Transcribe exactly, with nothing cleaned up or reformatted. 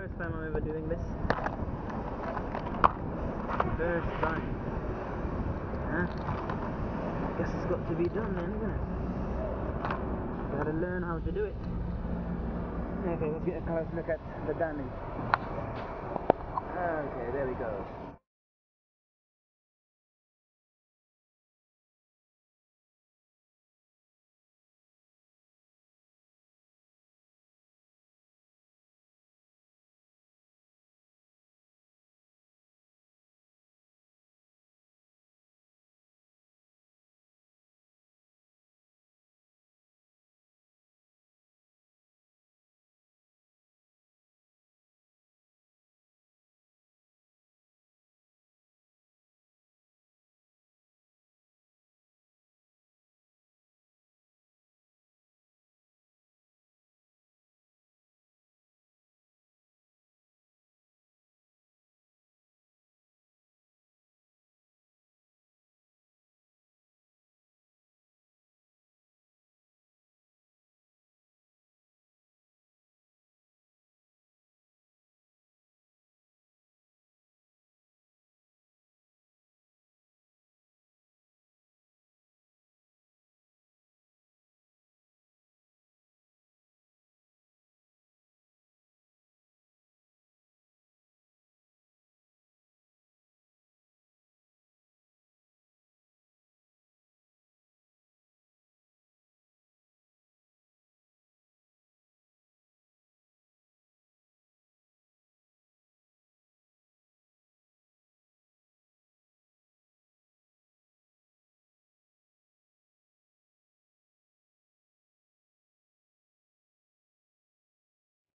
first time I'm ever doing this. First time. Huh? Guess it's got to be done then, isn't it? Gotta learn how to do it. Okay, let's get a close look at the damage. Okay, there we go.